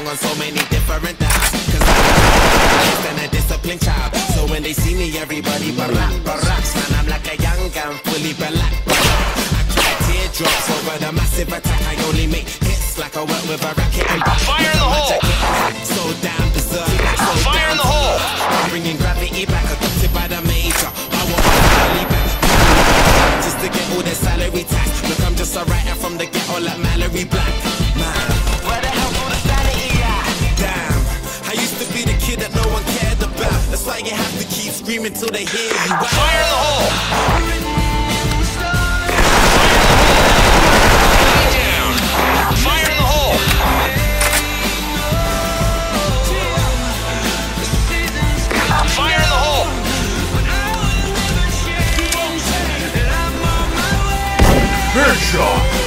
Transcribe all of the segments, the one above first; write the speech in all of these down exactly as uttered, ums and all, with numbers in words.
on so many different dials. Cause I'm a and a disciplined child. So when they see me, everybody barack, baracks. Man, I'm like a young gun, fully black. I cry teardrops over the massive attack. I only make hits like I work with a racket and back. Fire in the hole! So damn deserved. So Fire in the hole! I'm bringing gravity back, adopted by the major. I want my family back. Just to get all their salary tax. Look, I'm just a writer from the ghetto like Mallory Black. Man, where the hell go the sanity at? Damn, I used to be the kid that no one cared about. That's why you have to keep screaming till they hear you. Fire in the hole! Fire in the hole! Fire in the hole! Headshot!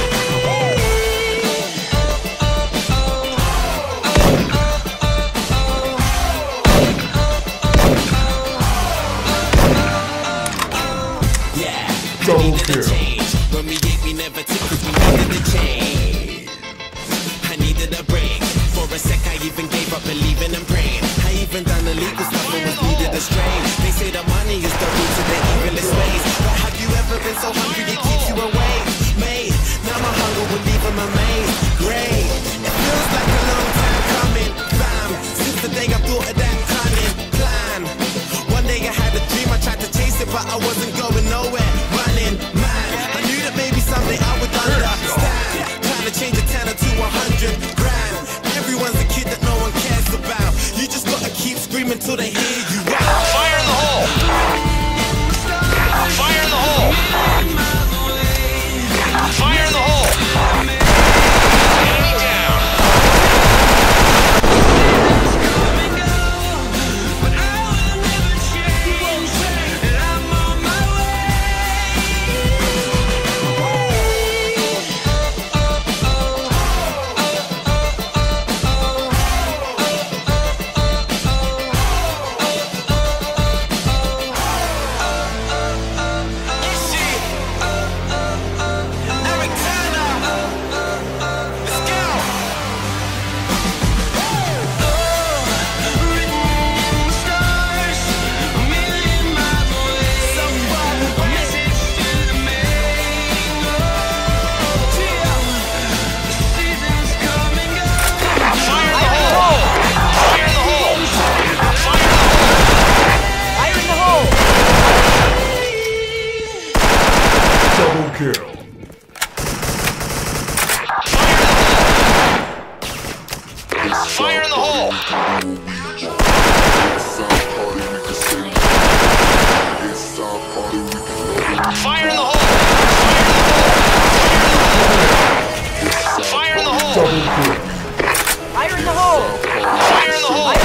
Double kill. When we ate, we never took it, we needed a change. I needed a break. For a sec, I even gave up believing and praying. I even done illegal stuff and was needed a strain. They say the money is the root to the evilest ways. But have you ever been so hungry it keeps you awake? Mate, now my hunger will leave them amazed. Great, it feels like a long time coming. Bam, since the day I thought of that cunning plan. One day I had a dream, I tried to chase it, but I wasn't going nowhere. Man, I knew that maybe someday I would understand. Trying to change a tenner to a hundred grand. Everyone's a kid that no one cares about. You just gotta keep screaming till they hear you. Fire in the hole! Fire in the hole! Fire in the hole! Enemy down! Kill. Fire in the hole! Fire in the hole! Fire in the hole! Fire in the hole! Fire in the hole!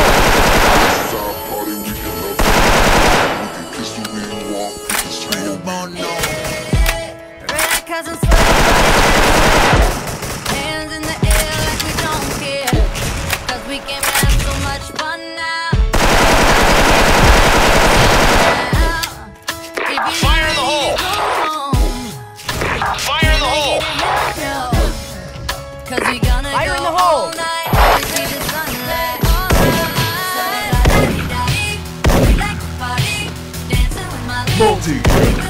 Hands in the air like we don't care. Cause we can have so much fun now. Fire in the hole! Fire in the hole! Cause we gonna Fire go in the hole! all night and see the sunlight. All night. We like to party, dancing with my Multi-kill.